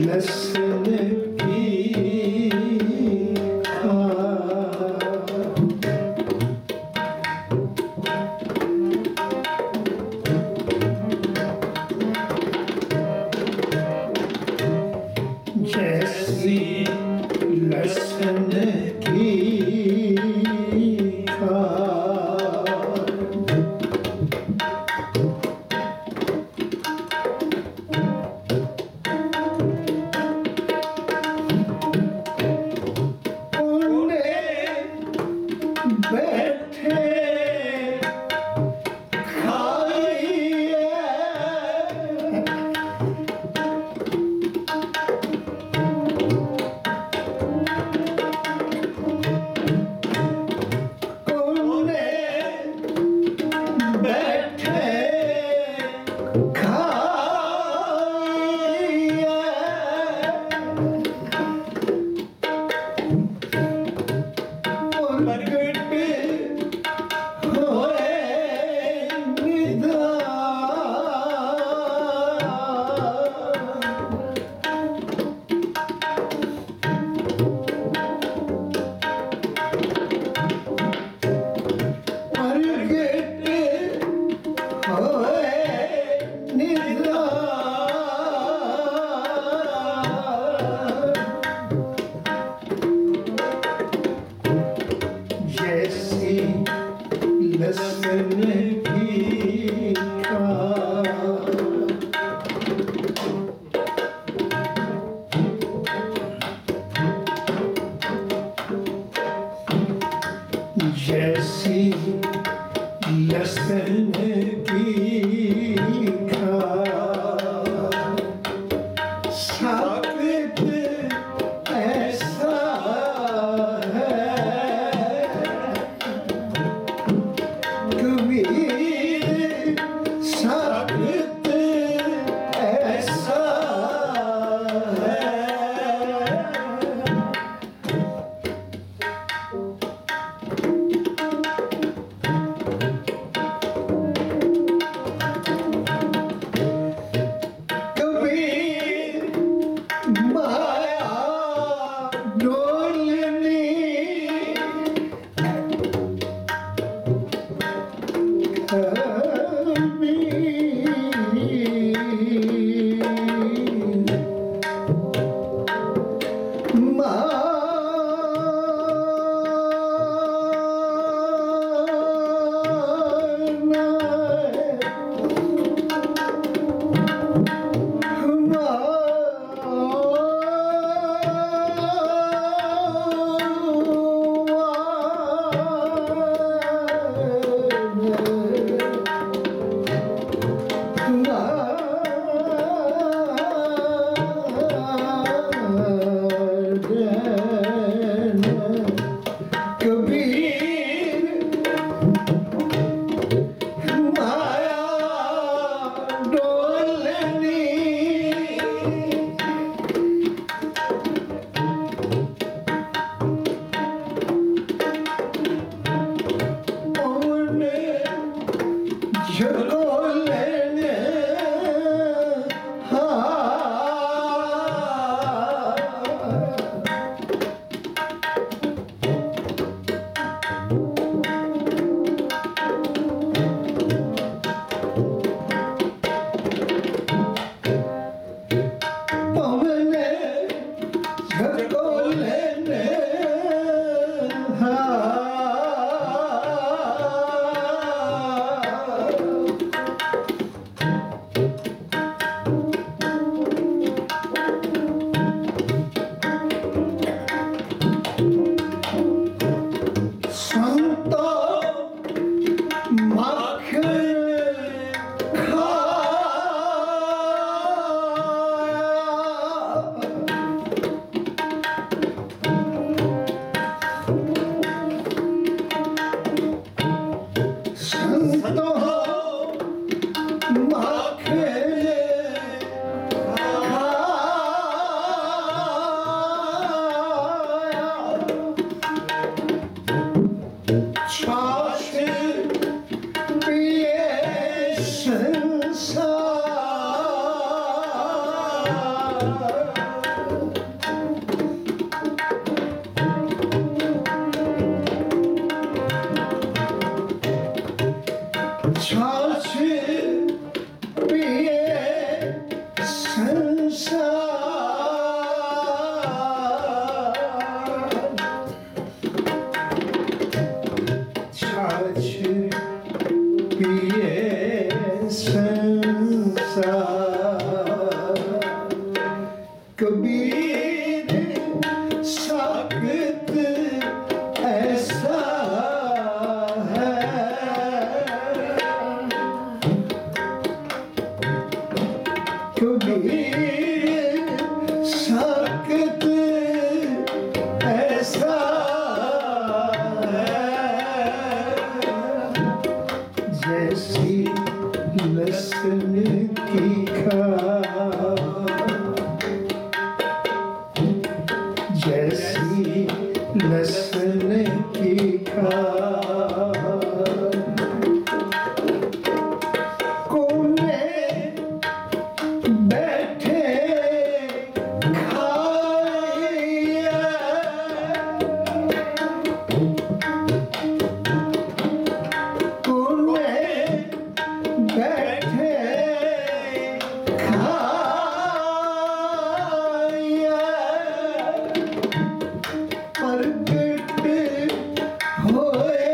लहसुन की जैसी लहसुन की जैसी लहसुन की साबित ऐसा है कबीर साबित ऐसा है My कबीर साकत ऐसा है, कबीर साकत ऐसा है, जैसी लहसुन की खार, जैसी लहसुन की खार, कोने बैठे खाया, कोने बैठे खाया, प्रगट होए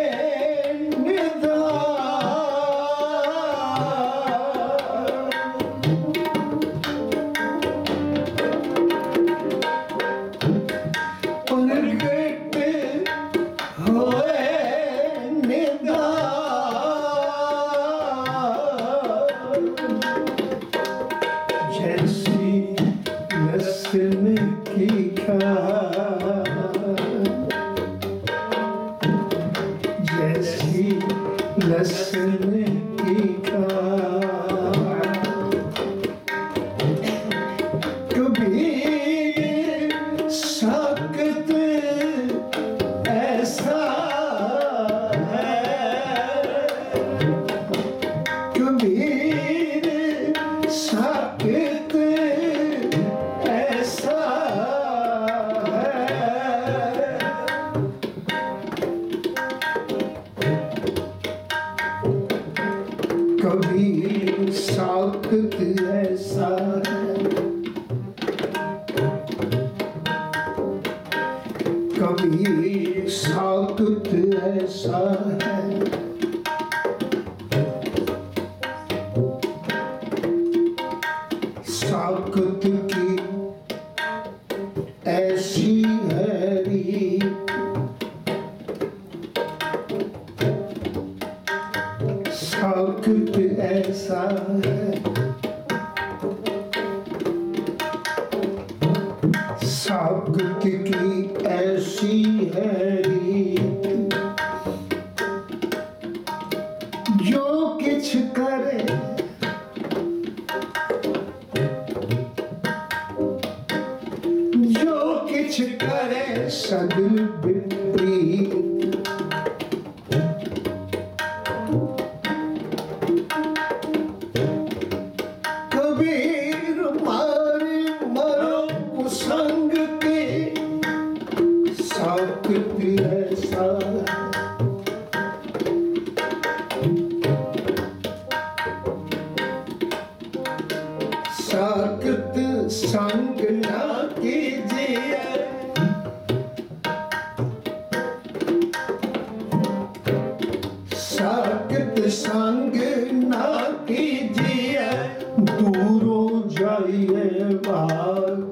जैसी लहसुन की खार, जैसी लहसुन की खार, कबीर साकत ऐसा है, कबीर साकत ऐसा है, कबीर साकत ऐसा है, कबीर साकत ऐसा है, साकत की ऐसी है रीत, साकत ऐसा है, साकत की ऐसी है रीत, जो किछ करे जो किछ करे सगल विपरीत, कबीर मारे मरो संग के साकत ऐसा है, साकत संग ना कीजिए, साकत संग ना कीजिए, दूरों जाइए भाग,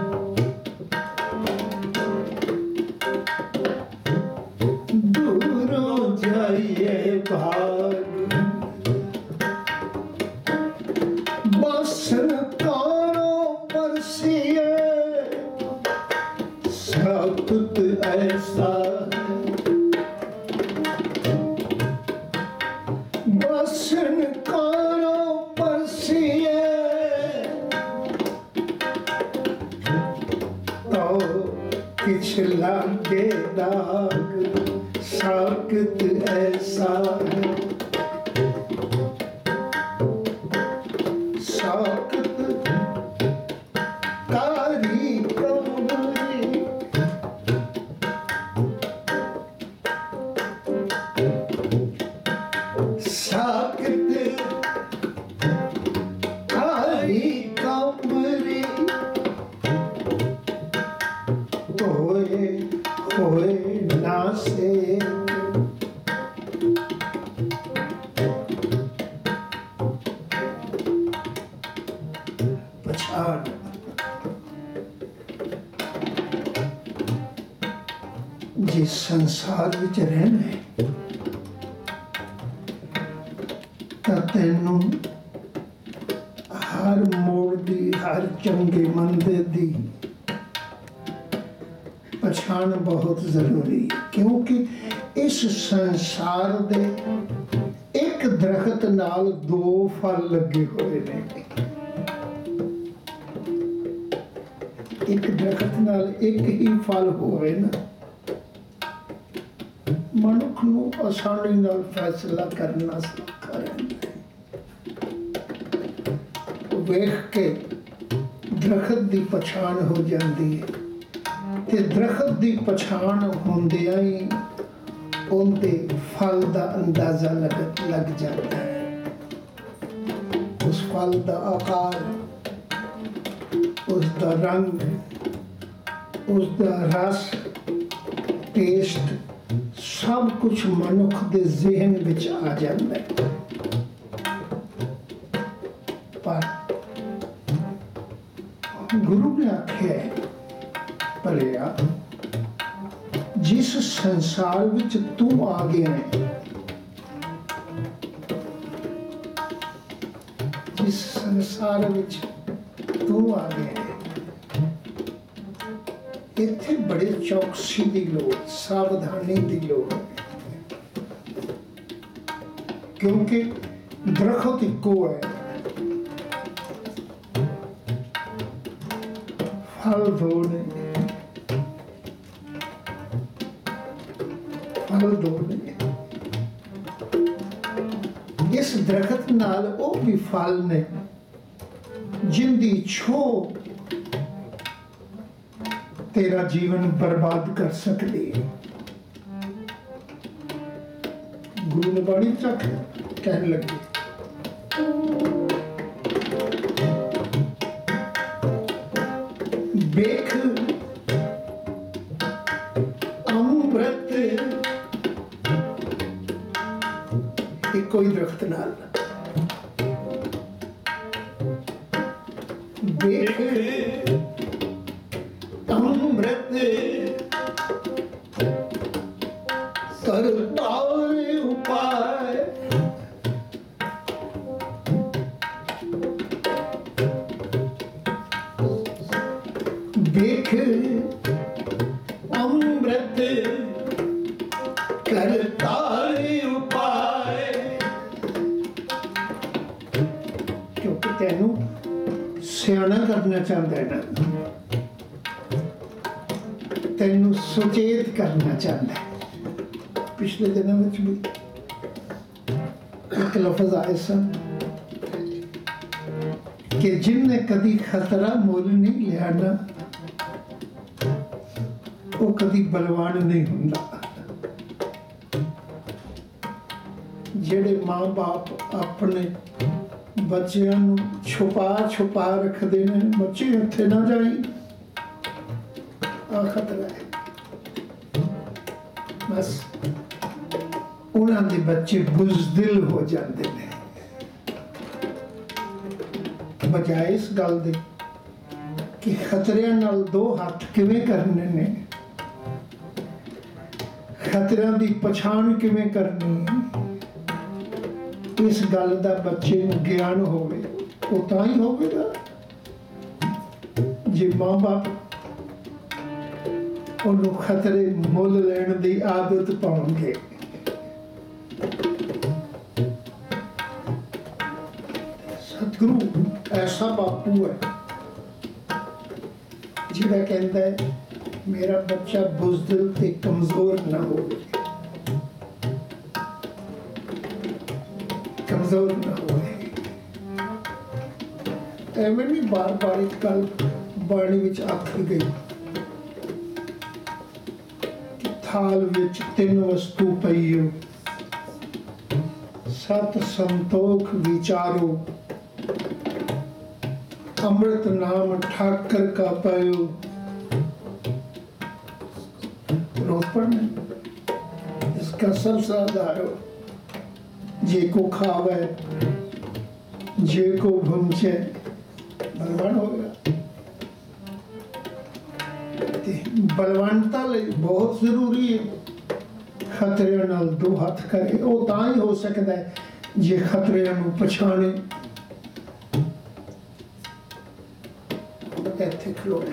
दूरों जाइए भाग, बसन कारों पर सिए साकत ऐसा है, बसन कारों पर सिए तो किछ लागे दाग, साकत ऐसा है, साकत कारी कमरी, साकत कारी कमरी, होए होए नासे, पछाड़ जिस संसार विच रहना है तां तैनूं हर मोड़ दी, हर चंगे मंदे दी पछाण बहुत जरूरी है, क्योंकि इस संसार दे एक दरखत नाल दो फल लगे हुए ने। एक दरखत नाल एक ही फल होवे ना, मनुख नूं आसानी नाल फैसला करना सौखा रहिंदा है। वेख के दरखत दी पछाण हो जाती है ते दरखत दी पछाण होंदियां ही उनके फल दा अंदाजा लग जाता है। उस फल दा आकार, उसका रंग, उसका रस, टेस्ट, सब कुछ मनुख के ज़हन विच आ जाता है। पर गुरु ने आख्या भलिया जिस संसार विच तू आ गया है, जिस संसार विच तू आ गया है, इत्थे बड़े चौकसी की लोड़, सावधानी की लोड़ है, क्योंकि दरखत इको है, फल दो ने, फल दो ने। इस दरखत नाल वो भी फल ने जिंदी छो तेरा जीवन बर्बाद कर सकती है। गुरु ने बाणी तक कहने लगे बेख अमृत कोई दरख्त नाल बेख अमृत करता उपाय देख अमृत करता उपाय, क्योंकि तेनू सियाना करना चाहता है ना, तेनू सुचेत करना चाहता है। पिछले दिनों में भी एक लफ्ज आए सन कि जिनने कभी खतरा मोल नहीं लिया ना, वो कभी बलवान नहीं होंदा। जेड़े माँ बाप अपने बच्चों नूं छुपा छुपा रखते हैं, बच्चे उत्थे ना जाई, आ खतरा है। बस उन्होंने बच्चे बुज़दिल हो जाते हैं, बजाय इस गल दे कि खतरे नाल दो हाथ किवें करने ने, खतरियां दी पछाण किवें करनी है, इस गल दा बच्चे नूं ज्ञान होवे, वो तां ही होवेगा जे माँ बाप उन्होंने खतरे मुल लैण दी आदत पाउणगे। सतगुरु ऐसा बापू है जिहड़ा कहता है मेरा बच्चा बुज़दिल ते कमजोर ना हो, कमजोर ना हो। एवं भी बार बार एक गल बाणी विच आखी गई कि थाल विच तीन वस्तु पईओ, सत संतोख विचारो, अमृत नाम ठाकर का पायो। रोपड़ में इसका सबसे आधार हो, जे को खावे जे को भूंचे बलवान हो गया। ते बलवंता लई बहुत जरूरी है खतरे नाल दो हथ करे। वो तां ही हो सकता है जे खतरे नूं पछाणे। इत्थे खलोना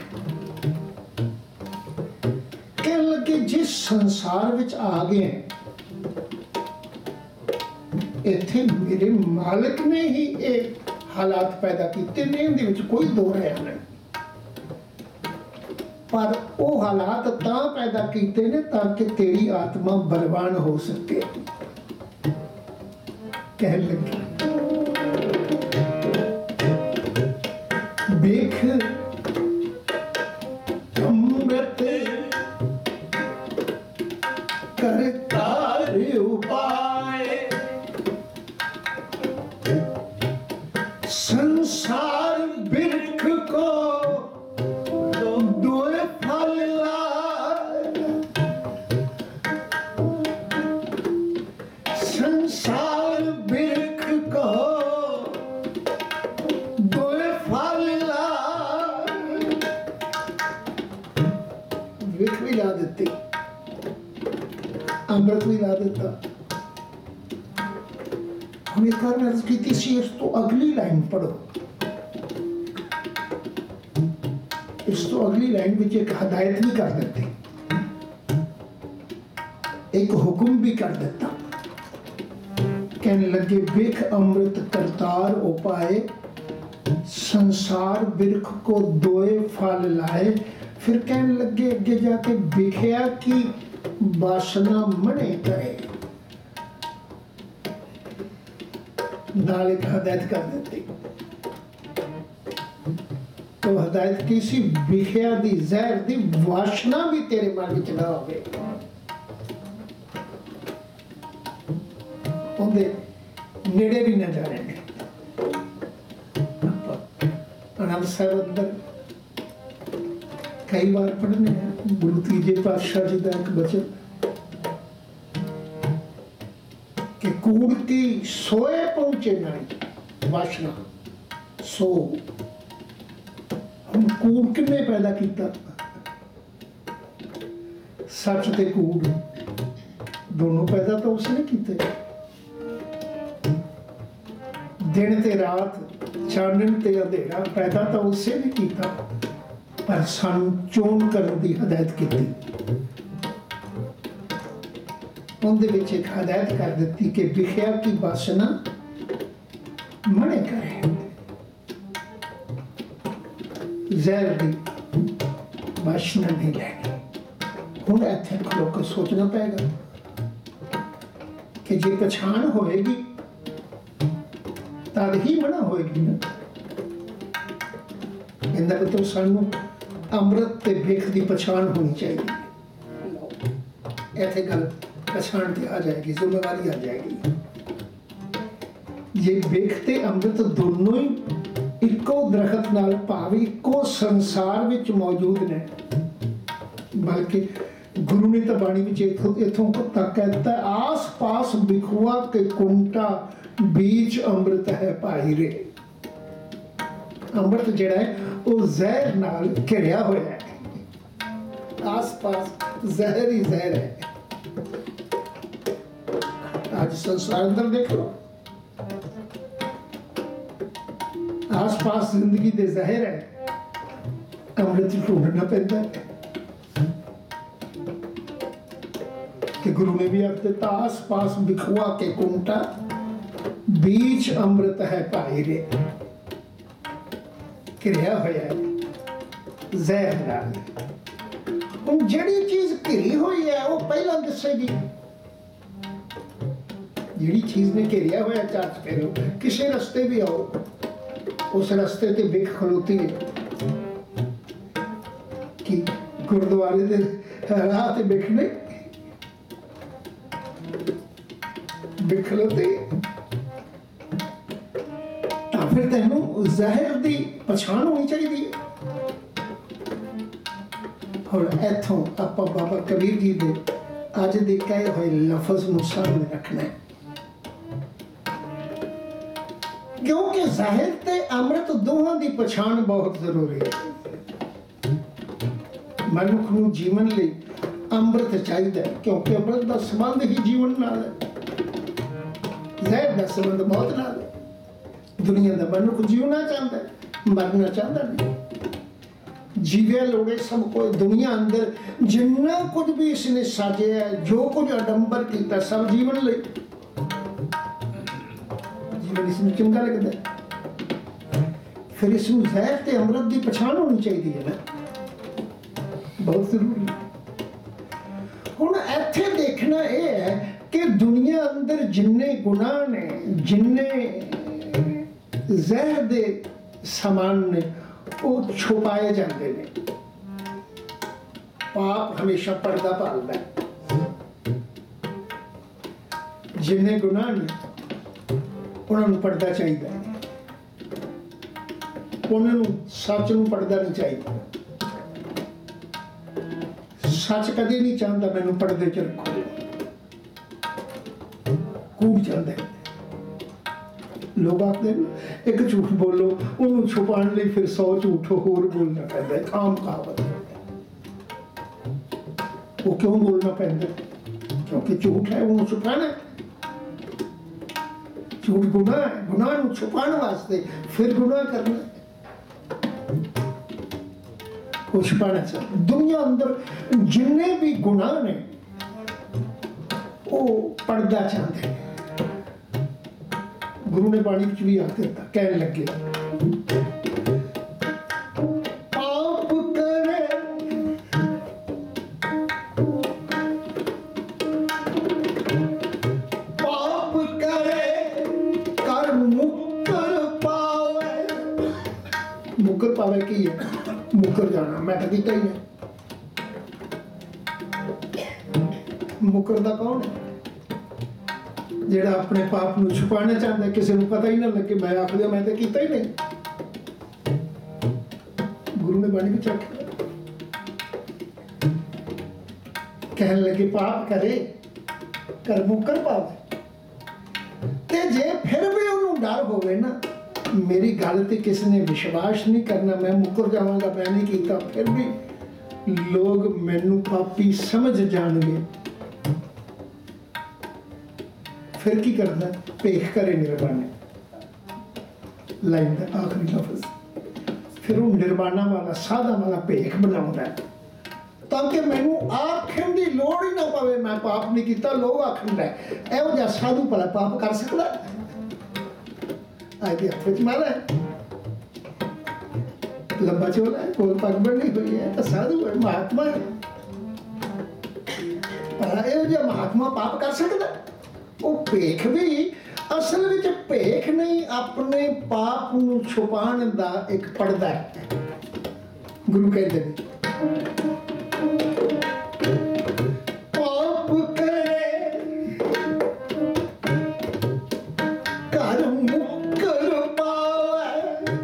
कहन लगे जिस संसार विच आ गए इत्थे मेरे मालिक ने ही ये हालात पैदा किए ने, इहदे विच कोई दो राय नहीं। पर वो हालात तां पैदा किए ने ताकि तेरी आत्मा बलवान हो सके। कहन लगे देख अमृत करता रे उपाय, संसार बिरख को दो फल लाए, संसार बिरख को दो फल लाए। बिरख भी ला देती, अमृत भी ला देता। हमने कारण अर्ज की थी इस तो अगली लाइन पढ़ो। इस तो अगली लाइन में एक हदायत भी कर देते, एक हुक्म भी कर देता। कहने लगे बिख अमृत करतार उपाय, संसार बिरख को दोए फल लाए। फिर कहने लगे अगे जाके बिखया की वासना मने करे। नाल एक हदायत कर देती। तो हदायत की सी बिखया दी जहर दी वासना भी तेरे मन विच ना होवे। उहदे नेड़े भी ना जाने। आनंद साहिब अंदर कई बार पढ़ने हैं गुरु तीजे पातशाह जी का एक बचन कि कूड़ की सोए पहुंचे नहीं वासना सो। हम कूड़ किने पैदा किया? सच ते कूड़ दोनों पैदा तो उसने किए। दिन ते रात, चानन ते अंधेरा पैदा तो उससे भी किया, पर सानू चोन करने की हदायत की। उनदे विच एक हदायत कर दी कि बिखया की वासना मने करे। जहर की वासना नहीं लेनी। हुण इत्थे खलो के सोचना पेगा कि जे पछाण होएगी तद ही मना होएगी ना। इहदा मतलब सानू अमृत ते बिख की पछाण होनी चाहिए। इत्थे गल पछाण ते आ जाएगी, जिम्मेवारी आ जाएगी। ये बिख ते अमृत दोनों ही इको दरखत नाल भावे इको संसार विच मौजूद ने। बल्कि गुरु ने तो बाणी विच इथों तक कहता आस पास बिखुआ के कुंटा बीच अमृत है भाई रे। अमृत जिहड़ा है वो जहर नाल घिरिया होया है। आस पास जहर ही जहर है। आज संसार अंदर देख लो, आस पास जिंदगी दे जहर है, अमृत ढूंढना पैदा है। कि गुरु ने भी अर्थ दिता आस पास बिखुआ के कुंटा बीच अमृत है भाई रे। घिरिया होया है जहर नाल। हुण जिहड़ी चीज घिरी हुई है वो पहला दसेगी। जिहड़ी चीज ने घेरिया होया चाच फेरो, किसी रस्ते भी आओ उस रस्ते ते बिख खलोती है कि गुरुद्वारे दे राह ते बिख नहीं बिख खलोती। फिर तेनू जहर दी पछाण होनी चाहिए। हुण इत्थों आपां बाबा कबीर जी दे अज दे कहे होए लफज नूं सामने रखना है। क्योंकि जाहिर ते अमृत दोहां दी पछाण बहुत जरूरी है। ਮਨੁੱਖ ਨੂੰ ਜੀਵਨ ਲਈ ਅੰਮ੍ਰਿਤ ਚਾਹੀਦਾ ਹੈ, ਕਿਉਂਕਿ ਅੰਮ੍ਰਿਤ ਦਾ ਸੰਬੰਧ ਹੀ ਜੀਵਨ ਨਾਲ ਹੈ। ਜ਼ਹਿਰ ਦਾ ਸੰਬੰਧ ਮੌਤ ਨਾਲ ਹੈ। ਦੁਨੀਆ ਦਾ ਮਨੁੱਖ ਜਿਉਣਾ ਚਾਹੁੰਦਾ ਹੈ, ਮਰਨਾ ਚਾਹੁੰਦਾ ਨਹੀਂ। ਜੀਵਿਆ ਲੋੜੇ ਸਭ ਕੋਈ। ਦੁਨੀਆ ਅੰਦਰ ਜਿੰਨਾ ਕੁਝ ਵੀ ਇਸਨੇ ਸਾਜਿਆ, ਜੋ ਕੁਝ ਅਡੰਬਰ ਕੀਤਾ, ਸਭ ਜੀਵਨ ਲਈ। ਜੀਵਨ ਇਸਨੂੰ ਚੰਗਾ ਲੱਗਦਾ ਹੈ, ਫਿਰ ਇਸਨੂੰ ਜ਼ਹਿਰ ਤੇ ਅੰਮ੍ਰਿਤ ਦੀ ਪਛਾਣ ਹੋਣੀ ਚਾਹੀਦੀ ਹੈ ਨਾ, ਬਹੁਤ ਜ਼ਰੂਰੀ। ਹੁਣ ਇੱਥੇ ਦੇਖਣਾ ਇਹ ਹੈ ਕਿ ਦੁਨੀਆ ਅੰਦਰ ਜਿੰਨੇ ਗੁਨਾਹ ਨੇ, ਜਿੰਨੇ ਜ਼ਹਿਰ ਦੇ ਸਮਾਨ ਨੇ, ਉਹ ਛੁਪਾਏ ਜਾਂਦੇ ਨੇ। ਪਾਪ ਹਮੇਸ਼ਾ ਪਰਦਾ ਭਾਲਦਾ ਹੈ। ਜਿੰਨੇ ਗੁਨਾਹ ਨੇ ਉਹਨਾਂ ਨੂੰ ਪਰਦਾ ਚਾਹੀਦਾ ਹੈ, ਉਹਨਾਂ ਨੂੰ ਸੱਚ ਨੂੰ ਪਰਦਾ ਨਹੀਂ ਚਾਹੀਦਾ। ਸੱਚ ਕਦੇ ਨਹੀਂ ਚਾਹੁੰਦਾ ਮੈਨੂੰ ਪਰਦੇ 'ਚ ਰੱਖੋ, ਕੂੜ ਜਾਂਦਾ ਹੈ। ਲੋਕ ਆਖਦੇ ਇੱਕ ਝੂਠ ਬੋਲੋ, ਉਹਨੂੰ ਛੁਪਾਉਣ ਲਈ ਫਿਰ 100 ਝੂਠ ਹੋਰ ਬੋਲਣਾ ਪੈਂਦਾ ਹੈ। ਖਾਮ ਕਹਾਵਤ। ਉਹ ਕਿਉਂ ਬੋਲਣਾ ਪੈਂਦਾ? ਕਿਉਂਕਿ ਝੂਠ ਹੈ, ਉਹਨੂੰ ਛੁਪਾਣਾ। ਝੂਠ ਗੁਨਾਹ ਹੈ, ਗੁਨਾਹ ਨੂੰ ਛੁਪਾਉਣ ਵਾਸਤੇ ਫਿਰ ਗੁਨਾਹ ਕਰਨਾ, ਉਹ ਛੁਪਾਣਾ ਚਾਹੀਦਾ। ਦੁਨੀਆ ਅੰਦਰ ਜਿੰਨੇ ਵੀ ਗੁਨਾਹ ਨੇ ਉਹ ਪਰਦਾ ਚਾਹੁੰਦੇ ਨੇ। ਗੁਰੂ ਨੇ ਬਾਣੀ ਵਿੱਚ ਵੀ ਆਖ ਦਿੱਤਾ, ਕਹਿਣ ਲੱਗੇ ਪਾਪ ਕਰੇ ਪਾਪ ਕਰੇ ਕਰ ਮੁਕਰ ਪਾਵੇ। ਮੁਕਰ ਪਾਵੇ ਕੀ ਹੈ? ਮੁਕਰ ਜਾਣਾ। ਮੈਂ ਤਾਂ ਕੀਤਾ ਹੀ ਹੈ। ਮੁਕਰਦਾ ਕੌਣ ਹੈ? ਜਿਹੜਾ ਆਪਣੇ ਪਾਪ ਨੂੰ ਛੁਪਾਉਣਾ ਚਾਹੁੰਦਾ, ਕਿਸੇ ਨੂੰ ਪਤਾ ਹੀ ਨਾ ਲੱਗੇ। ਮੈਂ ਆਖ ਲਿਆ ਮੈਂ ਤਾਂ ਕੀਤਾ ਹੀ ਨਹੀਂ। ਗੁਰੂ ਨੇ ਬਾਣੀ ਵਿੱਚ ਆਖਿਆ, ਕਹਿਣ ਲੱਗੇ ਪਾਪ ਕਰੇ ਕਰ ਮੁਕਰ ਪਾਵੇ। ਤੇ ਜੇ ਫਿਰ ਵੀ ਉਹਨੂੰ ਡਰ ਹੋਵੇ ਨਾ, ਮੇਰੀ ਗੱਲ ਤੇ ਕਿਸੇ ਨੇ ਵਿਸ਼ਵਾਸ ਨਹੀਂ ਕਰਨਾ, ਮੈਂ ਮੁਕਰ ਜਾਵਾਂਗਾ, ਮੈਂ ਨਹੀਂ ਕੀਤਾ, ਫਿਰ ਵੀ ਲੋਕ ਮੈਨੂੰ ਪਾਪੀ ਸਮਝ ਜਾਣਗੇ, ਫਿਰ ਕੀ ਕਰਦਾ? ਭੇਖ ਕਰੇ ਨਿਰਵਾਣੇ। ਲਾਈਨ ਦਾ ਆਖਰੀ ਲਫ਼ਜ਼। ਫਿਰ ਉਹ ਨਿਰਵਾਣਾ ਵਾਲਾ, ਸਾਧਾ ਵਾਲਾ ਭੇਖ ਬਣਾਉਂਦਾ ਤਾਂ ਕਿ ਮੈਨੂੰ ਆਖਣ ਦੀ ਲੋੜ ਹੀ ਨਾ ਪਵੇ ਮੈਂ ਪਾਪ ਨਹੀਂ ਕੀਤਾ। ਲੋਕ ਆਖਣ ਇਹੋ ਜਿਹਾ ਸਾਧੂ ਭਲਾ ਪਾਪ ਕਰ ਸਕਦਾ? ਅੱਜ ਦੇ ਹੱਥ ਵਿੱਚ ਮਾਰਾ ਹੈ, ਲੰਬਾ ਚੋਲਾ ਹੈ, ਕੋਲ ਪੱਗ ਬੰਨ੍ਹੀ ਹੋਈ ਹੈ, ਤਾਂ ਸਾਧੂ ਹੈ, ਮਹਾਤਮਾ ਹੈ। ਭਲਾ ਇਹੋ ਜਿਹਾ ਮਹਾਤਮਾ ਪਾਪ ਕਰ ਸਕਦਾ? ਉਹ ਭੇਖ ਵੀ ਅਸਲ ਵਿੱਚ ਭੇਖ ਨਹੀਂ, ਆਪਣੇ ਪਾਪ ਨੂੰ ਛੁਪਾਉਣ ਦਾ ਇੱਕ ਪਰਦਾ ਹੈ। ਗੁਰੂ ਕਹਿੰਦੇ ਨੇ ਪਾਪ ਕਰੇ ਕਰ ਮੁਕਰ ਪਾਵੇ,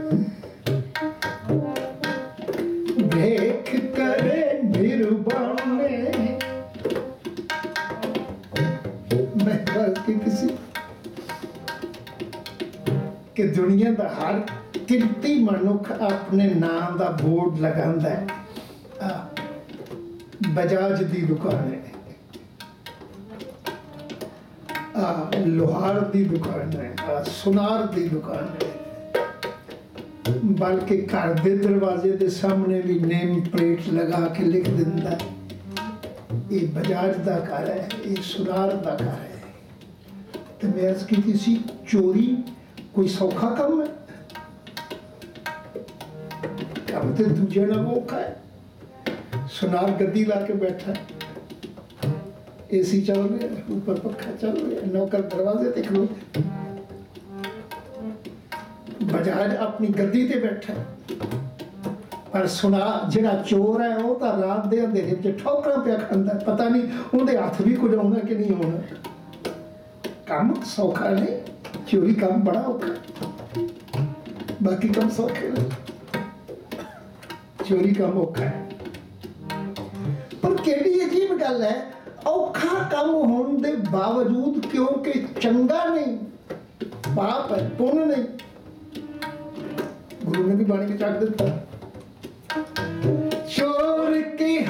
ਭੇਖ ਕਰੇ ਨਿਰਵਾਣੇ। ਮੈਂ ਗੱਲ ਕੀਤੀ ਸੀ ਕਿ ਦੁਨੀਆ ਦਾ ਹਰ ਕਿਰਤੀ ਮਨੁੱਖ ਆਪਣੇ ਨਾਮ ਦਾ ਬੋਰਡ ਲਗਾਉਂਦਾ ਹੈ। ਬਜਾਜ ਦੀ ਦੁਕਾਨ ਹੈ, ਲੋਹਾਰ ਦੀ ਦੁਕਾਨ ਹੈ, ਸੁਨਾਰ ਦੀ ਦੁਕਾਨ ਹੈ, ਬਲਕਿ ਘਰ ਦੇ ਦਰਵਾਜ਼ੇ ਦੇ ਸਾਹਮਣੇ ਵੀ ਨੇਮ ਪਲੇਟ ਲਗਾ ਕੇ ਲਿਖ ਦਿੰਦਾ, ਇਹ ਬਜਾਜ ਦਾ ਘਰ ਹੈ, ਇਹ ਸੁਨਾਰ ਦਾ ਘਰ ਹੈ। ਤੇ ਮੈਂ ਅਰਜ਼ ਕੀਤੀ ਸੀ, ਚੋਰੀ ਕੋਈ ਸੌਖਾ ਕੰਮ ਹੈ? ਕੰਮ ਤੇ ਦੂਜੇ ਨਾਲ ਔਖਾ ਹੈ। ਸੁਨਾਰ ਗੱਦੀ ਲਾ ਕੇ बैठा, एसी चल रहा है, ऊपर पक्खा चल रहा है, नौकर दरवाजे ते खड़ोते, बजाज अपनी गद्दी ते बैठा। पर सुना जिहड़ा चोर है वो तो रात दे अंधेरे विच ठोकरां पिया खांदा, पता नहीं उहदे हत्थ भी कुछ आउंदा कि नहीं आउंदा। काम सौखा नहीं, चोरी काम बड़ा औखा, बाकी काम सौखे ने, चोरी काम औखा है। पर किहड़ी अजीब गल है, औखा काम होने के बावजूद क्योंकि चंगा नहीं, पाप है, पुण्य नहीं। गुरु ने भी बाणी में आख दिता, चोर की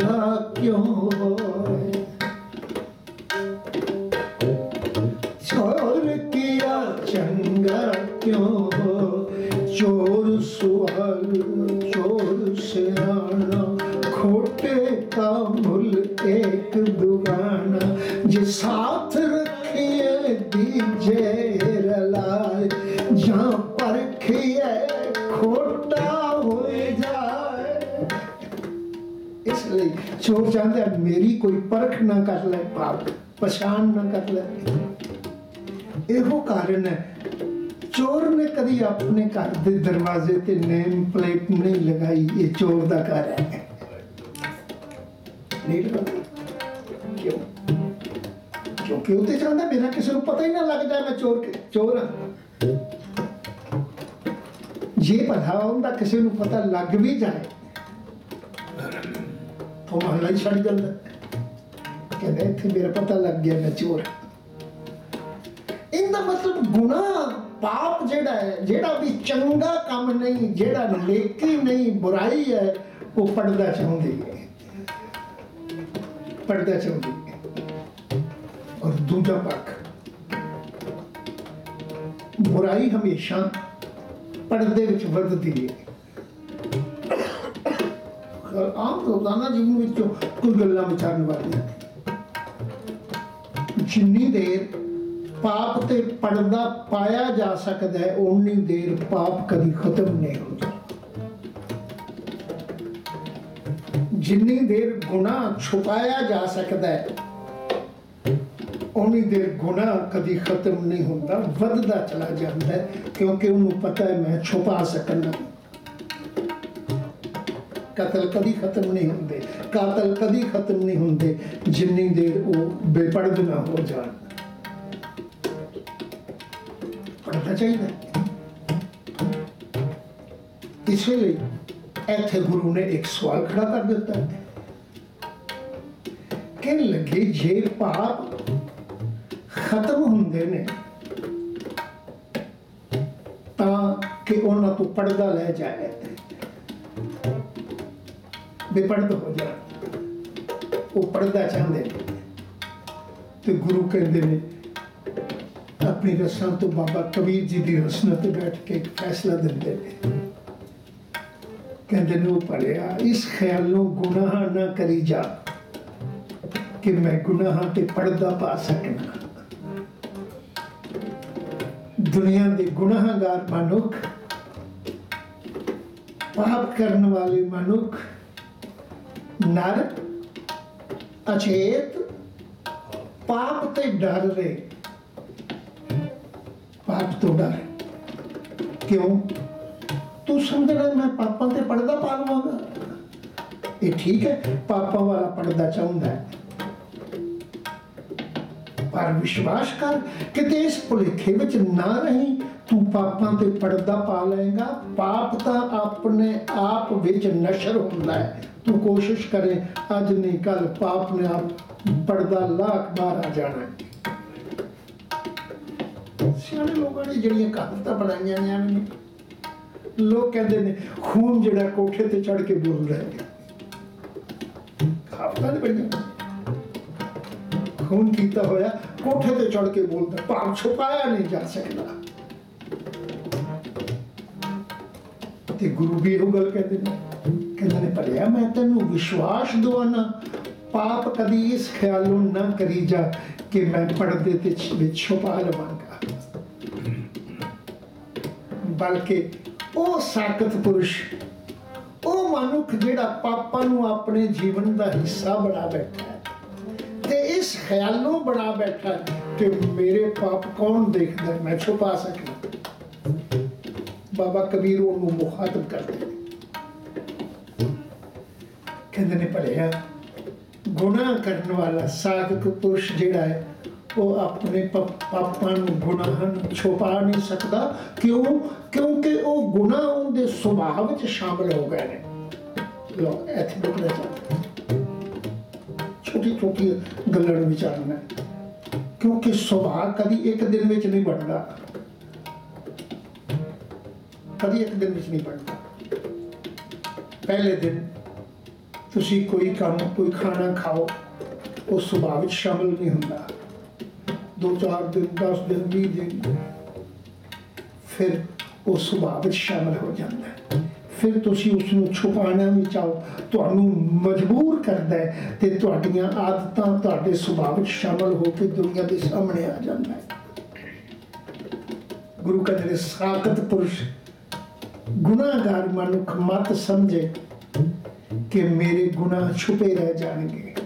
चंगा क्यों होए, चोर किया चंगा क्यों हो, चोर सुअल चोर सिराना, खोटे का मुल एक दुगाना, जे साथ रखिए दीजे रलाए, जहाँ परखिए खोटा हो जाए। इसलिए चोर चाहता है मेरी कोई परख ना कर ले, पाप पछाण ना कर ले। ਇਹੋ ਕਾਰਨ ਹੈ ਚੋਰ ਨੇ ਕਦੀ ਆਪਣੇ ਘਰ ਦੇ ਦਰਵਾਜ਼ੇ ਤੇ ਨੇਮ ਪਲੇਟ ਨਹੀਂ ਲਗਾਈ, ਇਹ ਚੋਰ ਦਾ ਘਰ ਹੈ। ਨਹੀਂ ਲਗਾਈ ਕਿਉਂ? ਕਿਉਂਕਿ ਉਹ ਤੇ ਚਾਹੁੰਦਾ ਮੇਰਾ ਕਿਸੇ ਨੂੰ ਪਤਾ ਹੀ ਨਾ ਲੱਗ ਜਾਏ ਮੈਂ ਚੋਰ ਹਾਂ। ਜੇ ਭਲਾ ਹੁੰਦਾ ਕਿਸੇ ਨੂੰ ਪਤਾ ਲੱਗ ਵੀ ਜਾਏ ਤਾਂ ਮਹੱਲਾ ਹੀ ਛੱਡ ਜਾਂਦਾ, ਕਹਿੰਦਾ ਇੱਥੇ ਮੇਰਾ ਪਤਾ ਲੱਗ ਗਿਆ ਮੈਂ ਚੋਰ ਹਾਂ। ਇਹਦਾ ਮਤਲਬ ਗੁਨਾਹ ਪਾਪ ਜਿਹੜਾ ਹੈ, ਜਿਹੜਾ ਵੀ ਚੰਗਾ ਕੰਮ ਨਹੀਂ, ਜਿਹੜਾ ਨੇਕੀ ਨਹੀਂ ਬੁਰਾਈ ਹੈ, ਉਹ ਪੜਦਾ ਚਾਹੁੰਦੀ ਹੈ, ਪੜਦਾ ਚਾਹੁੰਦੀ ਹੈ। ਔਰ ਦੂਜਾ ਪੱਖ ਬੁਰਾਈ ਹਮੇਸ਼ਾ ਪਰਦੇ ਵਿੱਚ ਵੱਧਦੀ ਹੈ। ਆਮ ਰੋਜ਼ਾਨਾ ਜੀਵਨ ਵਿੱਚੋਂ ਕੁਝ ਗੱਲਾਂ ਵਿਚਾਰਨ ਵਾਲੀਆਂ, ਜਿੰਨੀ ਦੇਰ पाप ते पर्दा पाया जा सकता है उन्नी देर पाप कभी खत्म नहीं होता। जिन्नी देर गुनाह छुपाया जा सकता है उन्नी देर गुनाह कभी खत्म नहीं होता, वधदा चला जाता है, क्योंकि उन्हें पता है मैं छुपा सकना। कतल कभी खत्म नहीं होंगे, कातल कभी खत्म नहीं होंगे जिन्नी देर वो बेपरद ना हो जाए। पढ़ना चाहिए। इसलिए इत्थे गुरु ने एक सवाल खड़ा कर दिता है, कहन लगे जे पाप खत्म होंदे ने तां कि उन्हां तो पर्दा लै जाए, बेपर्द हो जाए, वो पर्दा चाहते तो गुरु कहते ने अपनी रस्सां तो बाबा कबीर जी की रस्सां ते बैठ के एक फैसला देंदे ने, कहते ने पढ़िया इस ख्यालों गुनाह ना करी जा कि मैं गुनाह ते पर्दा पा सकना। दुनिया के गुनाहगार मनुख, पाप करने वाले मनुख नर अचेत पाप ते डर रहे, पाप तो डर। क्यों? तू समझ रहा मैं पापा ते पर्दा पा लवांगा, ये ठीक है, पापा वाला पर्दा चाहता है, पर विश्वास कर किते इस भुलेखे विच ना रही, तू पापा ते पर्दा पा लेगा। पाप तो अपने आप विच नशर होंदा है, तू कोशिश करे अज नहीं कल पाप ने आप पर्दा लाख बार आ जाना है। सियाने लोगों ने जिहड़ियां कहावतां बनाईयां ने, लोग कहते हैं खून जिहड़ा कोठे ते चढ़ के बोलदा है, कहावतां ने बड़ियां, खून कीता होया कोठे ते चढ़ के बोलदा, पाप छुपाया नहीं जा सकता। ते गुरु भी इहो गल कहते ने भलिया मैं तैनूं विश्वास दवाना, पाप कदी इस ख्यालों ना करी जा कि मैं पर्दे ते विच छुपा लवांगा, बल्कि वो साकत पुरुष, वो मनुख जिहड़ा पापां नूं अपने जीवन का हिस्सा बना बैठा है ते इस ख्यालों बना बैठा है कि मेरे पाप कौन देखदा है, मैं छुपा सकना। बाबा कबीर उन्होंने मुखातब करते कहते ने भलिया गुनाह करने वाला साधक पुरुष जिहड़ा है वो अपने पापां नूं गुनाहां नूं छुपा नहीं सकता। क्यों? क्योंकि वो गुनाह उनके सुभाव विच शामिल हो गए ने। लो इत्थे रुकना चाहते, छोटी छोटी गल्लां नूं विचारना, क्योंकि सुभाव कभी एक दिन विच नहीं बनता, कभी एक दिन विच नहीं बनता। पहले दिन तुसी कोई काम कोई खाना खाओ वो सुभाव विच शामिल नहीं हुंदा। 2-4 दिन 10 दिन 20 दिन फिर वो सुभाव विच शामिल हो जाता है। फिर तुसी उसनूं छुपाना भी चाहो तुहानूं मजबूर करदा है ते तुहाडीआं आदतां तुहाडे सुभाव विच शामिल होकर दुनिया के सामने आ जाता है। गुरु कहते हैं साकत पुरुष गुनाहगार मनुख मत समझे कि मेरे गुनाह छुपे रह जाएंगे,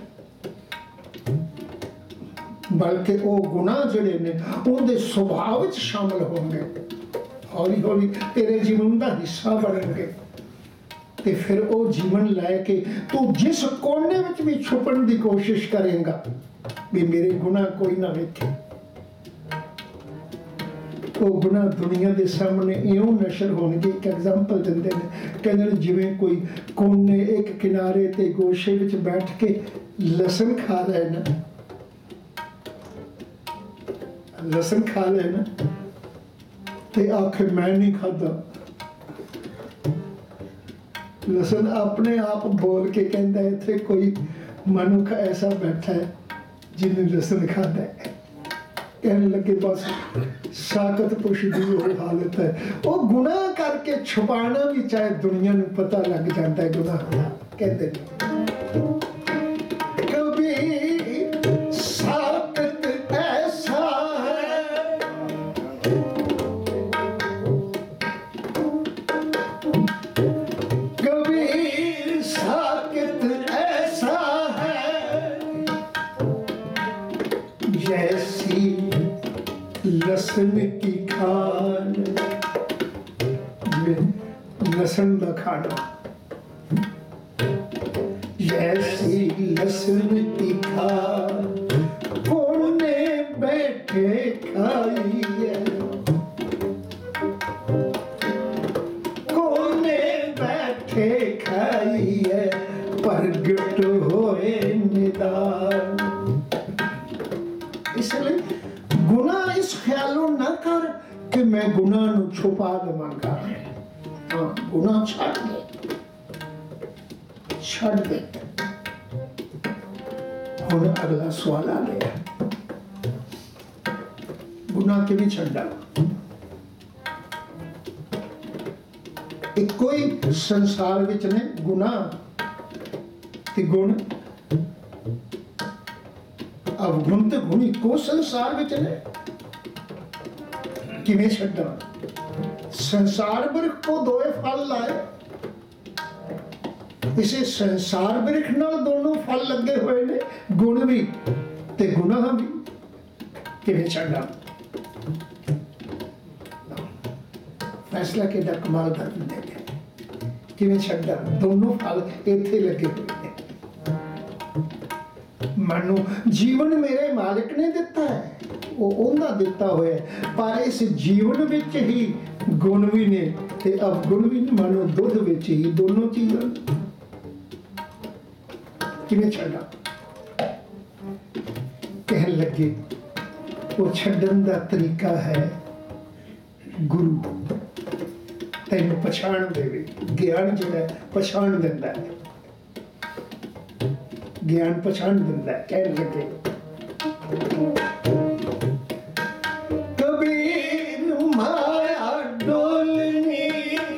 बल्कि वो गुनाह जिहड़े ने उनके सुभाव विच शामिल होंगे, हौली हौली तेरे जीवन का हिस्सा बनेंगे। ते फिर वो जीवन लैके तू जिस कोने विच भी छुपन की कोशिश करेगा भी मेरे गुनाह कोई ना वेखे, वो गुनाह दुनिया के सामने इउं नशर होणगे। एक एग्जाम्पल दिंदे ने, कहंदे जिवें कोई कोने एक किनारे ते गोशे विच बैठ के लसन खा रहे ना, लसन खा रहे ना ते आखे मैं नहीं खाता। लसन अपने आप बोल के कहता है इत्थे कोई मनुख ऐसा बैठा है जिन्हें लसन खाता है। कहने लगे बस साकत पुरुष की वो हालत है, वो गुनाह करके छुपाना भी चाहे दुनिया को पता लग जाता है गुनाह होना। कहते कभी साकत ऐसा है, कभी साकत ऐसा है जैसी लसन की खान। लसन का खाना जैसी लसन की खान कोने बैठे खाई है, कोने बैठे खाई है प्रगट होए निदान। इसलिए गुनाह इस ख्यालों ना कर कि मैं गुनाह नूं छुपा देवांगा। हाँ, गुनाह छड़ दे, छड़ दे। हुण अगला सवाल आ गया, गुनाह किवें छड्डा? इक्को ही संसार विच ने गुनाह ते गुण, अवगुण ते गुण इक्को संसार विच ने, किवें छड्डा? संसार वृक्ष को दोए फल लाए, इसे संसार वृक्ष नाल दोनों फल लगे हुए ने, गुण भी ते गुनाह भी, किवें छड्डा? फैसला कितना कमाल कर दिंदे ने, किवें छड्डा? दोनों फल इत्थे लगे हुए ने। मानो जीवन मेरे मालिक ने दिता है, वो उन्हें दिता हुआ है, पर इस जीवन विच ही गुण भी ने ते अवगुण भी ने। मानो दुध विच ही दोनों चीज़ां, किवें छड्डा? कहन लगे वो छड्डन दा तरीका है गुरु तेन पछाण देवे। ज्ञान जिहड़ा पछाण दिंदा है, ज्ञान पछाण दिंदा है। कहन लगे कबीर माया डोलनी,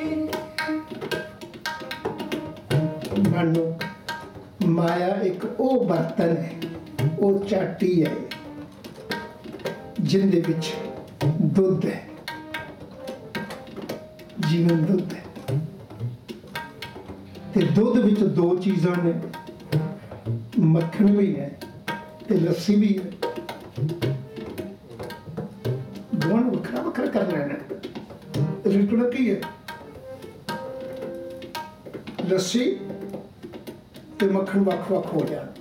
मानो माया एक ओ बर्तन है, ओ चाटी है जिंदे विच दुध है, जीवन दुध है। ते दुध विच दो चीज़ां ने, मक्खन भी है ते लस्सी भी है। दोनों वखरा वखरा कर लेना, रिटुड़ा की है लस्सी ते मक्खन वख वख हो जाए।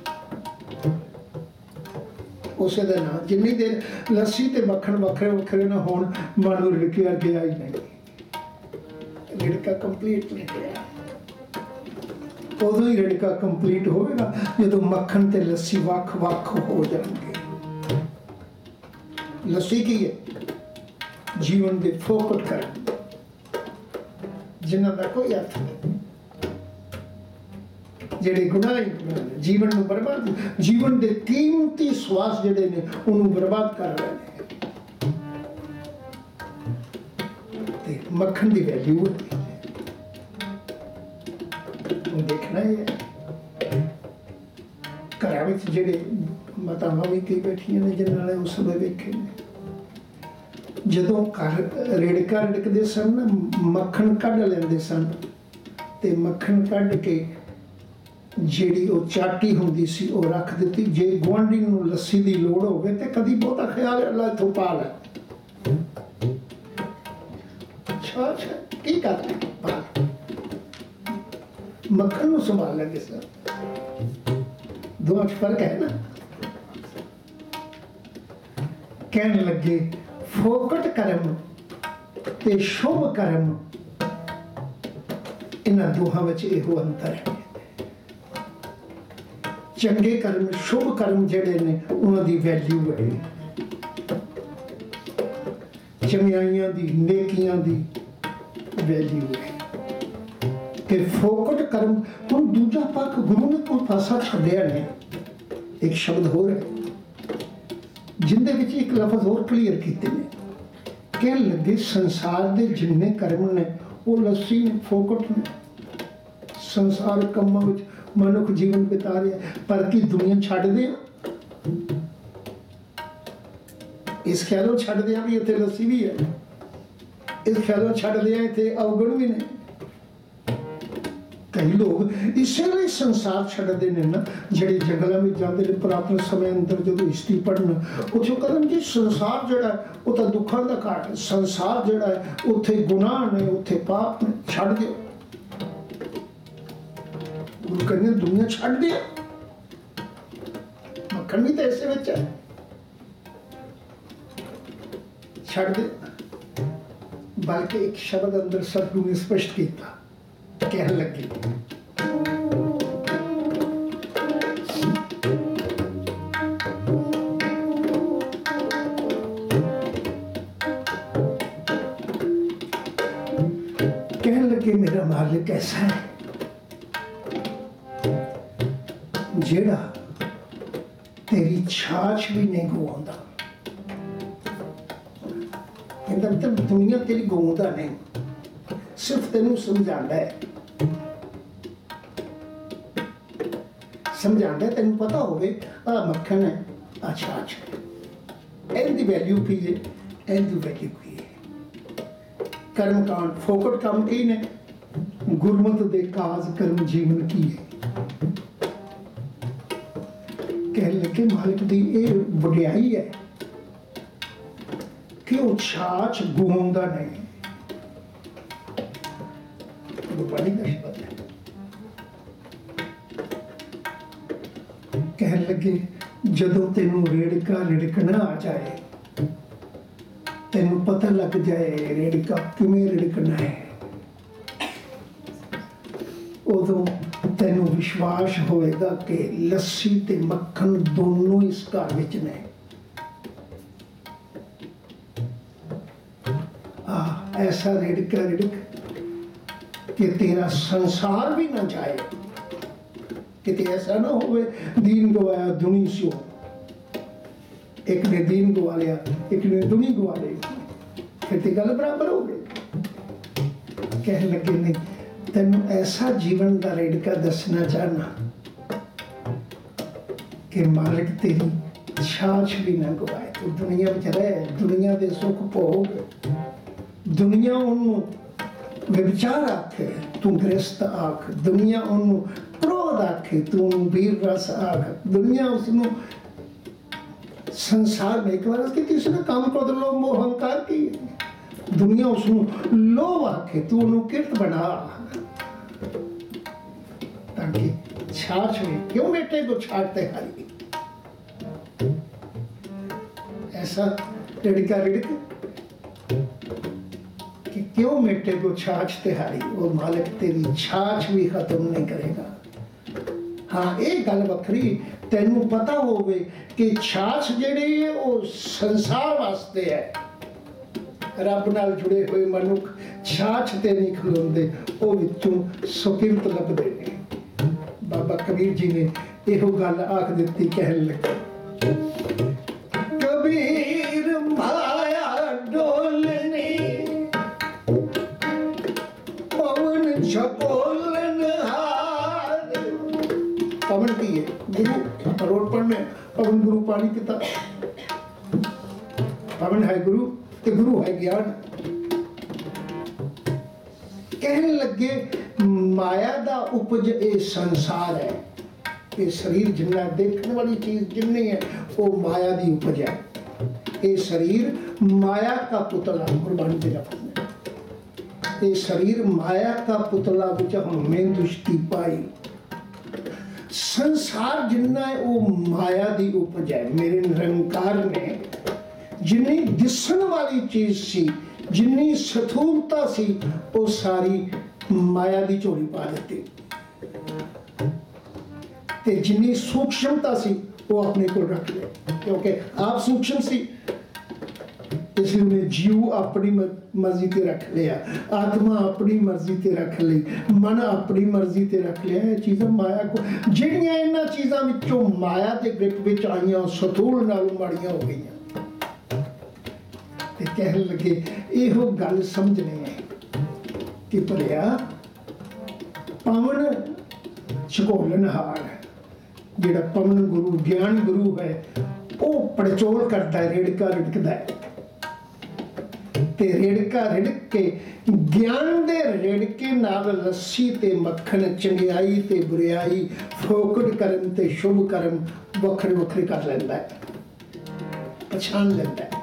उसे दे ना जिन्नी देर लस्सी ते मक्खन वखरे वखरे ना होण मन नूं रिड़किया गया ही नहीं, रिड़का कंप्लीट नहीं गया। उदों ही रिड़का कंप्लीट होगा जो मक्खन ते लस्सी वख वख हो जाएंगे। लस्सी की है जीवन के फोकट कर, जिन्हां दा कोई अर्थ नहीं। ਜਿਹੜੇ ਗੁਨਾਹ ਹੀ ਗੁਨਾਹ ਨੇ, ਜੀਵਨ ਨੂੰ ਬਰਬਾਦ, ਜੀਵਨ ਦੇ ਕੀਮਤੀ ਸਵਾਸ ਜਿਹੜੇ ਨੇ ਉਹਨੂੰ ਬਰਬਾਦ ਕਰ ਰਹੇ ਨੇ। ਤੇ ਮੱਖਣ ਦੀ ਵੈਲਿਊ ਉਹ ਦੇਖਣਾ ਹੈ। ਘਰਾਂ ਵਿੱਚ ਜਿਹੜੇ ਮਾਤਾਵਾਂ ਵੀ ਕਈ ਬੈਠੀਆਂ ਨੇ ਜਿਨ੍ਹਾਂ ਨੇ ਉਸ ਸਮੇਂ ਵੇਖੇ ਨੇ, ਜਦੋਂ ਘਰ ਰਿੜਕਾ ਰਿੜਕਦੇ ਸਨ ਨਾ, ਮੱਖਣ ਕੱਢ ਲੈਂਦੇ ਸਨ ਤੇ ਮੱਖਣ ਕੱਢ ਕੇ ਜਿਹੜੀ ਉਹ ਚਾਟੀ ਹੁੰਦੀ ਸੀ ਉਹ ਰੱਖ ਦਿੱਤੀ। ਜੇ ਗੁਆਂਢੀ ਨੂੰ ਲੱਸੀ ਦੀ ਲੋੜ ਹੋਵੇ ਤੇ ਕਦੀ ਬਹੁਤਾ ਖਿਆਲ ਅੱਲਾ ਇੱਥੋਂ ਪਾ ਲੈ, ਅੱਛਾ ਕੀ ਕਰਦੇ ਪਾ ਮੱਖਣ ਨੂੰ ਸੰਭਾਲ ਲੈਂਦੇ ਸਨ। ਦੋਵਾਂ 'ਚ ਫਰਕ ਹੈ ਨਾ। ਕਹਿਣ ਲੱਗੇ ਫੋਕਟ ਕਰਮ ਤੇ ਸ਼ੁਭ ਕਰਮ, ਇਹਨਾਂ ਦੋਹਾਂ ਵਿੱਚ ਇਹੋ ਅੰਤਰ ਹੈ। ਚੰਗੇ ਕਰਮ, ਸ਼ੁਭ ਕਰਮ ਜਿਹੜੇ ਨੇ ਉਹਨਾਂ ਦੀ ਵੈਲਿਊ ਹੈ, ਚੰਗਿਆਈਆਂ ਦੀ, ਨੇਕੀਆਂ ਦੀ ਵੈਲਿਊ ਹੈ। ਤੇ ਫੋਕਟ ਕਰਮ, ਹੁਣ ਦੂਜਾ ਪੱਖ ਗੁਰੂ ਨੇ ਕੋਈ ਪਾਸਾ ਛੱਡਿਆ ਨਹੀਂ। ਇੱਕ ਸ਼ਬਦ ਹੋਰ ਹੈ ਜਿੰਦੇ ਵਿੱਚ ਇੱਕ ਲਫ਼ਜ਼ ਹੋਰ ਕਲੀਅਰ ਕੀਤੇ ਨੇ। ਕਹਿਣ ਲੱਗੇ ਸੰਸਾਰ ਦੇ ਜਿੰਨੇ ਕਰਮ ਨੇ ਉਹ ਲੱਸੀ ਨੇ, ਫੋਕਟ ਨੇ। ਸੰਸਾਰ ਕੰਮਾਂ ਵਿੱਚ ਮਨੁੱਖ ਜੀਵਨ ਬਿਤਾ ਰਿਹਾ, ਪਰ ਕੀ ਦੁਨੀਆ ਛੱਡਦੇ ਆ? ਇਸ ਖਿਆਲੋਂ ਛੱਡਦੇ ਆ ਵੀ ਇੱਥੇ ਲੱਸੀ ਵੀ ਹੈ, ਇਸ ਖਿਆਲੋਂ ਛੱਡਦੇ ਆ ਇੱਥੇ ਅਵਗੁਣ ਵੀ ਨੇ। ਕਈ ਲੋਕ ਇਸੇ ਲਈ ਸੰਸਾਰ ਛੱਡਦੇ ਨੇ ਨਾ, ਜਿਹੜੇ ਜੰਗਲਾਂ ਵਿੱਚ ਜਾਂਦੇ ਨੇ ਪੁਰਾਤਨ ਸਮੇਂ ਅੰਦਰ, ਜਦੋਂ ਹਿਸਟਰੀ ਪੜ੍ਹਨ ਉੱਥੇ ਕਦਮ ਜੀ ਸੰਸਾਰ ਜਿਹੜਾ ਉਹ ਤਾਂ ਦੁੱਖਾਂ ਦਾ ਘਾਟ ਹੈ, ਸੰਸਾਰ ਜਿਹੜਾ ਹੈ ਉੱਥੇ ਗੁਨਾਹ ਨੇ, ਉੱਥੇ ਪਾਪ ਨੇ, ਛੱਡ ਦਿਓ। ਗੁਰੂ ਕਹਿੰਦੇ ਦੁਨੀਆ ਛੱਡ ਦਿਓ, ਮੱਖਣ ਵੀ ਤਾਂ ਇਸੇ ਵਿੱਚ ਹੈ, ਛੱਡ ਦੇ। ਬਲਕਿ ਇੱਕ ਸ਼ਬਦ ਅੰਦਰ ਸਤਿਗੁਰੂ ਨੇ ਸਪਸ਼ਟ ਕੀਤਾ, ਕਹਿਣ ਲੱਗੇ ਮੇਰਾ ਮਾਲਿਕ ਐਸਾ ਹੈ ਜਿਹੜਾ ਤੇਰੀ ਛਾਛ ਵੀ ਨਹੀਂ ਗਵਾਉਂਦਾ। ਇਹਦਾ ਮਤਲਬ ਦੁਨੀਆ ਤੇਰੀ ਗਵਾਉਂਦਾ ਨਹੀਂ, ਸਿਰਫ ਤੈਨੂੰ ਸਮਝਾਉਂਦਾ ਹੈ। ਸਮਝਾਉਂਦਾ, ਤੈਨੂੰ ਪਤਾ ਹੋਵੇ ਆ ਮੱਖਣ ਹੈ, ਆ ਛਾਛ ਹੈ, ਇਹਦੀ ਵੈਲਿਊ ਕੀ ਹੈ, ਇਹਦੀ ਵੈਲਿਊ ਕੀ ਹੈ। ਕਰਮ ਕਾਂਡ ਫੋਕਟ ਕੰਮ ਕੀ ਨੇ, ਗੁਰਮਤਿ ਦੇ ਕਾਜ ਕਰਮ ਜੀਵਨ ਕੀ ਹੈ। ਕਹਿ ਲੱਗੇ ਮਾਲਿਕ ਦੀ ਇਹ ਵਡਿਆਈ ਹੈ ਕਿ ਉਹ ਛਾਛ ਗਵਾਉਂਦਾ ਨਹੀਂ। ਗੁਰਬਾਣੀ ਦਾ ਸ਼ਬਦ ਹੈ। ਕਹਿਣ ਲੱਗੇ ਜਦੋਂ ਤੈਨੂੰ ਰੇੜਕਾ ਰਿੜਕਣਾ ਆ ਜਾਏ, ਤੈਨੂੰ ਪਤਾ ਲੱਗ ਜਾਏ ਰੇੜਕਾ ਕਿਵੇਂ ਰਿੜਕਣਾ ਹੈ, ਉਦੋਂ ਤੈਨੂੰ ਵਿਸ਼ਵਾਸ ਹੋਏਗਾ ਕਿ ਲੱਸੀ ਤੇ ਮੱਖਣ ਦੋਨੋਂ ਇਸ ਘਰ ਵਿੱਚ ਨੇ। ਐਸਾ ਰਿੜਕਾ ਰਿੜਕ ਕਿ ਤੇਰਾ ਸੰਸਾਰ ਵੀ ਨਾ ਜਾਏ। ਕਿਤੇ ਐਸਾ ਨਾ ਹੋਵੇ ਦੀਨ ਗਵਾਇਆ ਦੁਨੀ ਸਿਓ, ਇੱਕ ਨੇ ਦੀਨ ਗਵਾ ਲਿਆ, ਇੱਕ ਨੇ ਦੁਨੀ ਗਵਾ ਲਈ, ਫਿਰ ਤੇ ਗੱਲ ਬਰਾਬਰ ਹੋ ਗਈ। ਕਹਿਣ ਲੱਗੇ ਨਹੀਂ, ਤੈਨੂੰ ਐਸਾ ਜੀਵਨ ਦਾ ਰੇੜਕਾ ਦੱਸਣਾ ਚਾਹਨਾ ਕਿ ਮਾਲਿਕ ਤੇਰੀ ਛਾਛ ਵੀ ਨਾ ਗਵਾਏ। ਤੂੰ ਦੁਨੀਆ ਵਿੱਚ ਰਹਿ, ਦੁਨੀਆ ਦੇ ਸੁੱਖ ਭੋਗ, ਦੁਨੀਆ ਉਹਨੂੰ ਵਿਚਾਰ ਆਖੇ ਤੂੰ ਗ੍ਰਸਤ ਆਖ, ਦੁਨੀਆ ਉਹਨੂੰ ਕ੍ਰੋਧ ਆਖੇ ਤੂੰ ਵੀਰ ਰਸ ਆਖ, ਦੁਨੀਆ ਉਸਨੂੰ ਸੰਸਾਰ में एक बार उसके तीसरे काम क्रोध लोभ मोह अहंकार की दुनिया उसਨੂੰ लोभ आखे तू ਉਹਨੂੰ ਕਿਰਤ ਬਣਾ ਤਾਂ ਕਿ ਛਾਛ में क्यों बेटे को छाटते हारी। ऐसा रिड़का रिड़क कि क्यों बेटे को छाछते हारी, वो मालिक तेरी छाछ भी खत्म नहीं करेगा। हाँ ये गल वखरी तैनू पता होवे कि छाछ जिहड़ी है वो संसार वास्ते है, रब नाल जुड़े हुए मनुख छाछ ते नहीं खलोंदे, वो विचों सुकिरत लभदे ने। बाबा बाबा कबीर जी ने इहो गल आख दित्ती, कहन लगे कबीर माया डोलनी पवन झकोलन हार। पवन की है गुरु, रोड पढ़ने पवन गुरु पानी पिता। पवन है गुरु ते गुरु है ज्ञान। कहने लगे माया दा उपज ये संसार है, ये शरीर जिन्ना देखने वाली चीज जिन्नी है वो माया दी उपज है। ये शरीर माया का पुतला, कुर्बानी दे रखना, ये शरीर माया का पुतला विच हमें दुष्टि पाई। संसार जिन्ना है वो माया दी उपज है। मेरे निरंकार ने जिन्नी दिसन वाली चीज सी, जिन्नी स्थूलता सी, वो सारी माया दी झोली पा दी, ते जिन्नी सूक्ष्मता सी वो अपने को रख ले, क्योंकि आप सूक्ष्म सी, इसलिए उन्हें जीव अपनी मर्जी ते रख लिया, आत्मा अपनी मर्जी ते रख ली, मन अपनी मर्जी ते रख लिया। ये चीज़ां माया को जिहड़ियां इन्हां चीज़ां विचों माया के ग्रिप विच आईयां स्थूल नाल माड़ियां हो गईयां। ते कहन लगे इहो गल समझनी है कि भलिया पवन झकोलनहार है, जिहड़ा पवन गुरु ज्ञान गुरु है वो पड़चोल करता है, रेड़का रिड़कदा है, ते रेड़का रिड़क के ज्ञान दे रेड़के नाल लस्सी ते मक्खन, चंगियाई ते बुरियाई, फोकड़ कर्म ते शुभ कर्म वखरे वखरे कर लैंदा है, पछाण लैंदा है।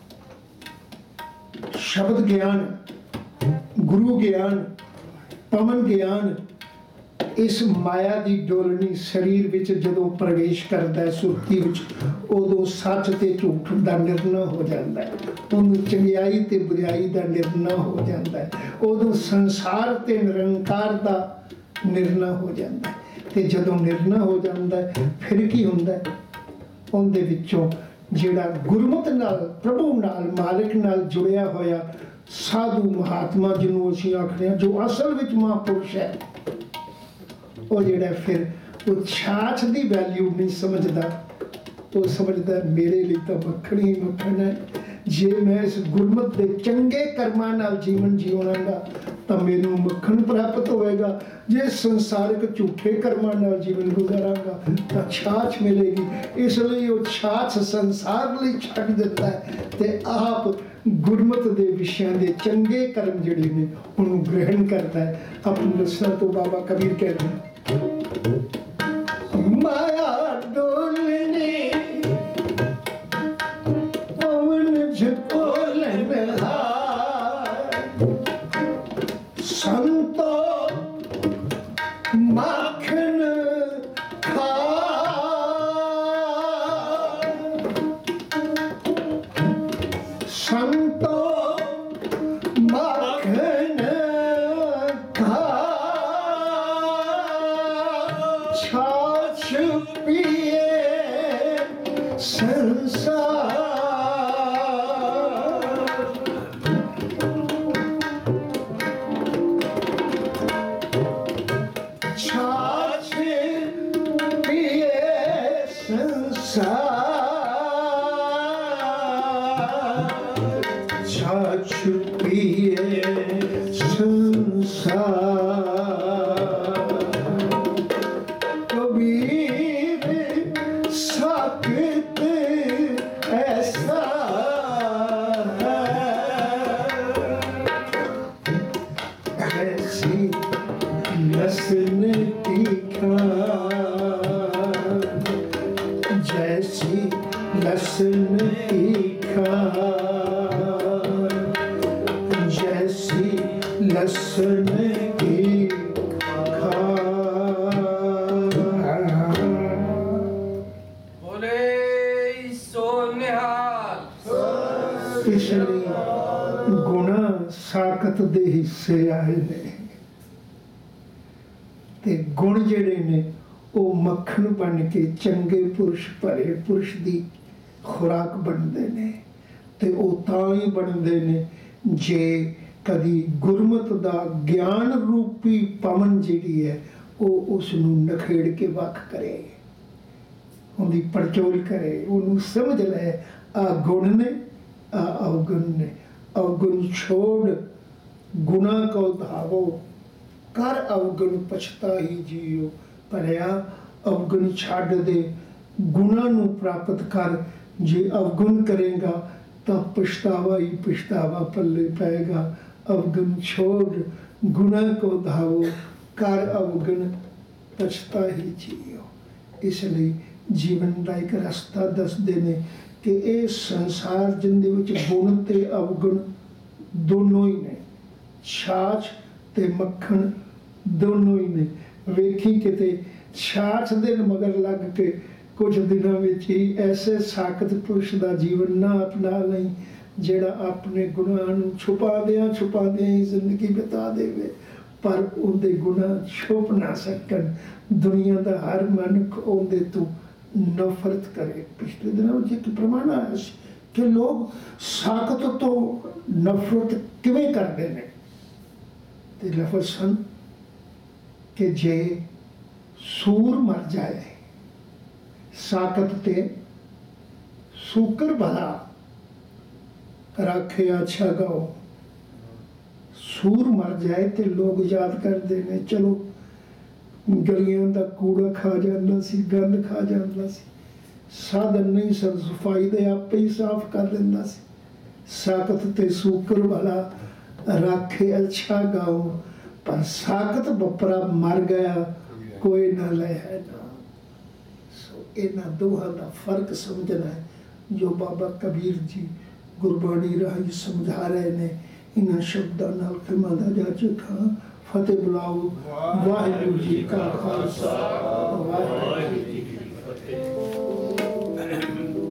शब्द ज्ञान, गुरु ज्ञान, पवन ज्ञान इस माया की डोलनी शरीर विच जदों प्रवेश करता है सुरती विच, उदों सच ते झूठ का निर्णय हो जाता है, उदों चंगियाई ते बुराई का निर्णय हो जाता है, उदों संसार ते निरंकार का निर्णय हो जाता है। ते जदों निर्णय हो जाता है फिर की हुंदा है, उनदे विचों जिहड़ा गुरमत नाल, प्रभु नाल, मालिक नाल जुड़िया होया साधु महात्मा जिन्हों असीं आखदे हां, जो असल विच महापुरुष है, वो जिहड़ा फिर वो छाछ दी वैल्यू नहीं समझदा, वो समझदा मेरे लिए तो मक्खण ही मक्खण है, जे मैं इस गुरमत के चंगे कर्मां नाल जीवन जीवांगा तो मैनू मक्खण प्राप्त होएगा, जे संसारिक झूठे कर्मां नाल जीवन गुजारांगा तो छाछ मिलेगी। इसलिए वो छाछ संसार लिए छड्ड दिता है ते आप गुरमत के विषयां दे चंगे कर्म जिहड़े ने उन्होंने ग्रहण करता है। अपनी दसना तो बाबा कबीर कहते हैं माया डोलनी पवन झकोलन हार, संतो माखन खा, संतो माखन खा, छाछ पिए संसार, छाछ पिए संसार, छाछ पिए संसार। कबीर साकित ऐसा है, ऐसी लसन तीखा, जैसी लसन तीखा, जैसी लसन की खा। बोले सो निहाल। इसलिए गुणा साकत दे हिस्से आए ने, ते गुण जिहड़े ने वो मक्खन बन के चंगे पुरुष भले पुरुष की खुराक बनते ने, ते वो तां ही बनते ने जे कदी गुरमत दा ज्ञान रूपी पवन जिहड़ी है ਉਹ ਉਸ ਨੂੰ ਨਖੇੜ ਕੇ ਵੱਖ ਕਰੇ, ਉਹਦੀ ਪੜਚੋਲ ਕਰੇ, ਉਹਨੂੰ ਸਮਝ ਲੈ ਆ ਗੁਣ ਨੇ ਆ ਅਵਗੁਣ ਨੇ। ਅਵਗੁਣ ਛੋੜ ਗੁਣਾ ਕੋ ਧਾਵੋ, ਕਰ ਅਵਗੁਣ ਪਛਤਾਹੀ ਜੀਓ। ਭਲਿਆ ਅਵਗੁਣ ਛੱਡ ਦੇ, ਗੁਣਾ ਨੂੰ ਪ੍ਰਾਪਤ ਕਰ। ਜੇ ਅਵਗੁਣ ਕਰੇਗਾ ਤਾਂ ਪਛਤਾਵਾ ਹੀ ਪਛਤਾਵਾ ਪੱਲੇ ਪਏਗਾ। ਅਵਗੁਣ ਛੋੜ ਗੁਣਾ ਕੋ ਧਾਵੋ, ਕਰ ਅਵਗੁਣ ਪਛਤਾਹੀ ਜੀਓ। ਇਸ ਲਈ ਜੀਵਨ ਦਾ ਇੱਕ ਰਸਤਾ ਦੱਸਦੇ ਨੇ ਕਿ ਇਹ ਸੰਸਾਰ ਜਿਹਦੇ ਵਿੱਚ ਗੁਣ ਤੇ ਅਵਗੁਣ ਦੋਨੋਂ ਹੀ ਨੇ, ਛਾਛ ਤੇ ਮੱਖਣ ਦੋਨੋਂ ਹੀ ਨੇ। ਵੇਖੀ ਕਿਤੇ ਛਾਛ ਦੇ ਮਗਰ ਲੱਗ ਕੇ ਕੁਝ ਦਿਨਾਂ ਵਿੱਚ ਹੀ ਐਸੇ ਸਾਖਤ ਪੁਰਸ਼ ਦਾ ਜੀਵਨ ਨਾ ਅਪਣਾ ਲਈ ਜਿਹੜਾ ਆਪਣੇ ਗੁਨਾਹਾਂ ਨੂੰ ਛੁਪਾਦਿਆਂ ਹੀ ਜ਼ਿੰਦਗੀ ਬਿਤਾ ਦੇਵੇ, ਪਰ ਉਹਦੇ ਗੁਨਾਹ ਛੁਪ ਨਾ ਸਕਣ। ਦੁਨੀਆ ਦਾ ਹਰ ਮਨੁੱਖ ਉਹਦੇ ਤੋਂ ਨਫ਼ਰਤ ਕਰੇ। ਪਿਛਲੇ ਦਿਨਾਂ ਵਿੱਚ ਇੱਕ ਪ੍ਰਮਾਣ ਆਇਆ ਸੀ ਕਿ ਲੋਕ ਸਾਖਤ ਤੋਂ ਨਫ਼ਰਤ ਕਿਵੇਂ ਕਰਦੇ ਨੇ, ਤੇ ਲਫ਼ਜ਼ ਸਨ ਕਿ ਜੇ ਸੂਰ ਮਰ ਜਾਏ, ਸਾਖਤ ਤੇ ਸੂਕਰ ਭਲਾ ਰਾਖੇ ਅੱਛਾ ਗਾਓ। ਸੂਰ ਮਰ ਜਾਏ ਤੇ ਲੋਕ ਯਾਦ ਕਰਦੇ ਨੇ, ਚਲੋ ਗਲੀਆਂ ਦਾ ਕੂੜਾ ਖਾ ਜਾਂਦਾ ਸੀ, ਗੰਦ ਖਾ ਜਾਂਦਾ ਸੀ, ਸਾਧਨ ਨਹੀਂ ਸਨ ਸਫਾਈ ਦੇ, ਆਪੇ ਹੀ ਸਾਫ਼ ਕਰ ਲੈਂਦਾ ਸੀ। ਸਾਖਤ ਤੇ ਸੂਕਰ ਵਾਲਾ ਰਾਖੇ ਅੱਛਾ ਗਾਓ, ਪਰ ਸਾਖਤ ਬੱਪਰਾ ਮਰ ਗਿਆ, ਕੋਈ ਨਾ ਲੈ ਹੈ ਨਾ। ਸੋ ਇਹਨਾਂ ਦੋਹਾਂ ਦਾ ਫਰਕ ਸਮਝਣਾ ਹੈ ਜੋ ਬਾਬਾ ਕਬੀਰ ਜੀ ਗੁਰਬਾਣੀ ਰਾਹੀਂ ਸਮਝਾ ਰਹੇ ਨੇ। ਇਹਨਾਂ ਸ਼ਬਦਾਂ ਨਾਲ ਖਿਮਾ ਦਾ ਜਾਚਕ ਹਾਂ। ਫਤਿਹ ਬੁਲਾਓ। ਵਾਹਿਗੁਰੂ ਜੀ ਕਾ ਖਾਲਸਾ, ਵਾਹਿਗੁਰੂ ਜੀ ਕੀ ਫਤਿਹ।